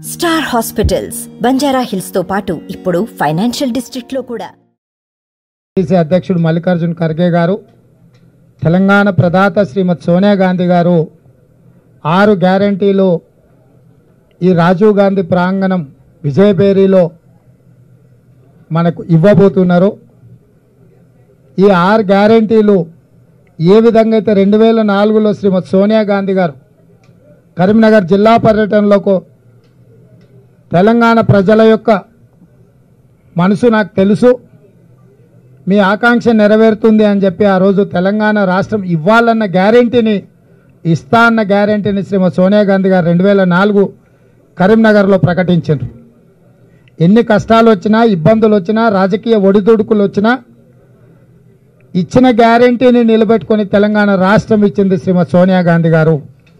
Star hospitals Banjara hills తో పాటు ఇప్పుడు ఫైనాన్షియల్ డిస్ట్రిక్ట్ లో కూడా. అధ్యక్షుడు మల్లికార్జున ఖర్గే గారు, తెలంగాణ ప్రదాత శ్రీమతి సోనియా గాంధీ గారు 6 గ్యారంటీలు ఈ రాజీవ్ గాంధీ ప్రాంగణం విజయబేరిలో మనకు ఇవ్వబోతున్నారు. ఈ 6 గ్యారంటీలు ఏ విధంగా అయితే 2004లో శ్రీమతి సోనియా గాంధీ గారు కరీంనగర్ జిల్లా పర్యటనలకు తెలంగాణ ప్రజల యొక్క మనసు నాకు తెలుసు, మీ ఆకాంక్ష నెరవేరుతుంది అని చెప్పి ఆ రోజు తెలంగాణ రాష్ట్రం ఇవ్వాలన్న గ్యారెంటీని, ఇస్తా అన్న గ్యారెంటీని శ్రీమతి సోనియా గాంధీ గారు 2004 కరీంనగర్లో ప్రకటించారు. ఎన్ని కష్టాలు వచ్చినా, ఇబ్బందులు వచ్చినా, రాజకీయ ఒడిదుడుకులు వచ్చినా ఇచ్చిన గ్యారెంటీని నిలబెట్టుకొని తెలంగాణ రాష్ట్రం ఇచ్చింది శ్రీమతి సోనియా గాంధీ గారు.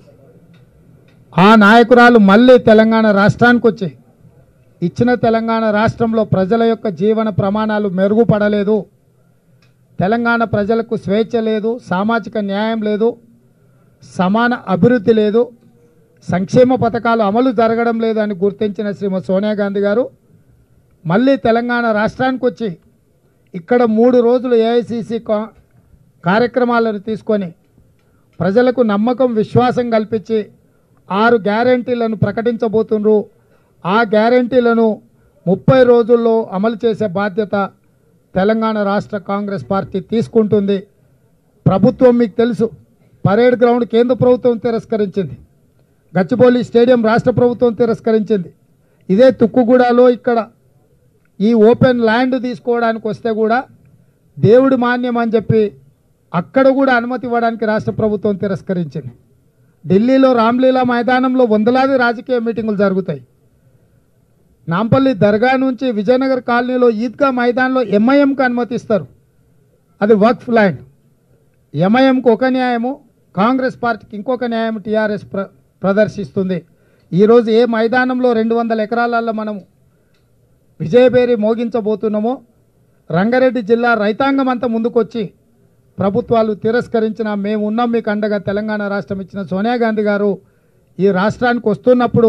ఆ నాయకురాలు మళ్ళీ తెలంగాణ రాష్ట్రానికి వచ్చి ఇచ్చిన తెలంగాణ రాష్ట్రంలో ప్రజల యొక్క జీవన ప్రమాణాలు మెరుగుపడలేదు, తెలంగాణ ప్రజలకు స్వేచ్ఛ లేదు, సామాజిక న్యాయం లేదు, సమాన అభివృద్ధి లేదు, సంక్షేమ పథకాలు అమలు జరగడం లేదు అని గుర్తించిన శ్రీమతి సోనియా గాంధీ గారు మళ్ళీ తెలంగాణ రాష్ట్రానికి వచ్చి ఇక్కడ 3 రోజులు ఏఐసిసి కార్యక్రమాలను తీసుకొని ప్రజలకు నమ్మకం, విశ్వాసం కల్పించి 6 గ్యారెంటీలను ప్రకటించబోతున్నారు. ఆ గ్యారెంటీలను 30 రోజుల్లో అమలు చేసే బాధ్యత తెలంగాణ రాష్ట్ర కాంగ్రెస్ పార్టీ తీసుకుంటుంది. ప్రభుత్వం మీకు తెలుసు, పరేడ్ గ్రౌండ్ కేంద్ర ప్రభుత్వం తిరస్కరించింది, గచ్చిబౌలి స్టేడియం రాష్ట్ర ప్రభుత్వం తిరస్కరించింది. ఇదే తుక్కుగూడలో ఇక్కడ ఈ ఓపెన్ ల్యాండ్ తీసుకోవడానికి వస్తే కూడా దేవుడి మాన్యం అని చెప్పి అక్కడ కూడా అనుమతి ఇవ్వడానికి రాష్ట్ర ప్రభుత్వం తిరస్కరించింది. ఢిల్లీలో రామ్లీలా మైదానంలో వందలాది రాజకీయ మీటింగులు జరుగుతాయి. నాంపల్లి దర్గా నుంచి విజయనగర్ కాలనీలో ఈద్గా మైదానంలో ఎంఐఎంకు అనుమతిస్తారు, అది వక్ఫ్ ల్యాండ్. ఎంఐఎంకు ఒక న్యాయము, కాంగ్రెస్ పార్టీకి ఇంకొక న్యాయం టీఆర్ఎస్ ప్రదర్శిస్తుంది. ఈరోజు ఏ మైదానంలో 200 ఎకరాలలో మనము విజయబేరి మోగించబోతున్నామో రంగారెడ్డి జిల్లా రైతాంగం అంతా ముందుకొచ్చి ప్రభుత్వాలు తిరస్కరించిన మేము ఉన్నాం మీకు అండగా తెలంగాణ రాష్ట్రం ఇచ్చిన సోనియా గాంధీ గారు ఈ రాష్ట్రానికి వస్తున్నప్పుడు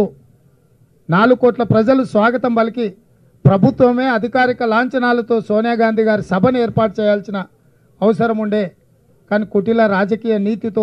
4 కోట్ల ప్రజలు స్వాగతం పలికి ప్రభుత్వమే అధికారిక లాంఛనాలతో సోనియా గాంధీ గారి సభను ఏర్పాటు చేయాల్సిన అవసరం ఉండే, కానీ కుటిల రాజకీయ నీతితో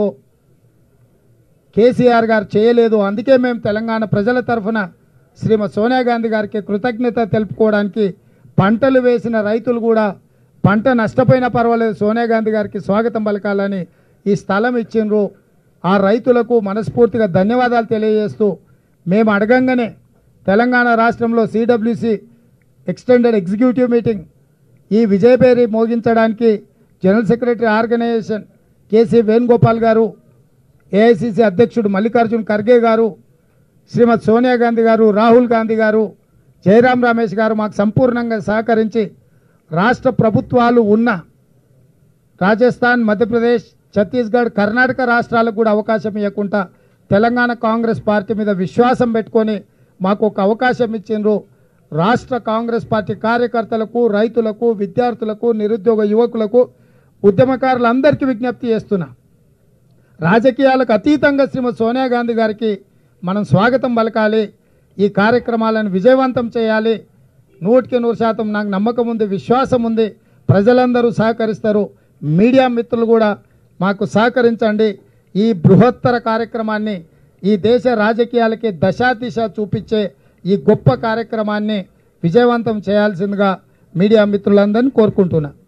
కేసీఆర్ గారు చేయలేదు. అందుకే మేము తెలంగాణ ప్రజల తరఫున శ్రీమతి సోనియా గాంధీ గారికి కృతజ్ఞత తెలుపుకోవడానికి పంటలు వేసిన రైతులు కూడా పంట నష్టపోయినా పర్వాలేదు సోనియా గాంధీ గారికి స్వాగతం పలకాలని ఈ స్థలం ఇచ్చిండ్రు. ఆ రైతులకు మనస్ఫూర్తిగా ధన్యవాదాలు తెలియజేస్తూ మేము అడగంగానే తెలంగాణ రాష్ట్రంలో సిడబ్ల్యూసి ఎక్స్టెండెడ్ ఎగ్జిక్యూటివ్ మీటింగ్ ఈ విజయబేరి మోగించడానికి general secretary organisation K C Venugopal garu, AICC అధ్యక్షుడు మల్లికార్జున ఖర్గే గారు, శ్రీమతి సోనియా గాంధీ గారు, రాహుల్ గాంధీ గారు, జయరాం రమేష్ గారు మాకు సంపూర్ణంగా సహకరించి రాష్ట్ర ప్రభుత్వాలు ఉన్న రాజస్థాన్, మధ్యప్రదేశ్, ఛత్తీస్గఢ్, కర్ణాటక రాష్ట్రాలకు కూడా అవకాశం ఇవ్వకుండా తెలంగాణ కాంగ్రెస్ పార్టీ మీద విశ్వాసం పెట్టుకొని మాకు ఒక అవకాశం ఇచ్చిండ్రు. రాష్ట్ర కాంగ్రెస్ పార్టీ కార్యకర్తలకు, రైతులకు, విద్యార్థులకు, నిరుద్యోగ యువకులకు, ఉద్యమకారులందరికీ విజ్ఞప్తి చేస్తున్నా, రాజకీయాలకు అతీతంగా శ్రీమతి సోనియా గాంధీ గారికి మనం స్వాగతం పలకాలి, ఈ కార్యక్రమాలను విజయవంతం చేయాలి. 100% నాకు నమ్మకం ఉంది, విశ్వాసం ఉంది, ప్రజలందరూ సహకరిస్తారు. మీడియా మిత్రులు కూడా మాకు సహకరించండి. ఈ బృహత్తర కార్యక్రమాన్ని, ఈ దేశ రాజకీయాలకి దశాదిశ చూపించే ఈ గొప్ప కార్యక్రమాన్ని విజయవంతం చేయాల్సిందిగా మీడియా మిత్రులందరినీ కోరుకుంటున్నా.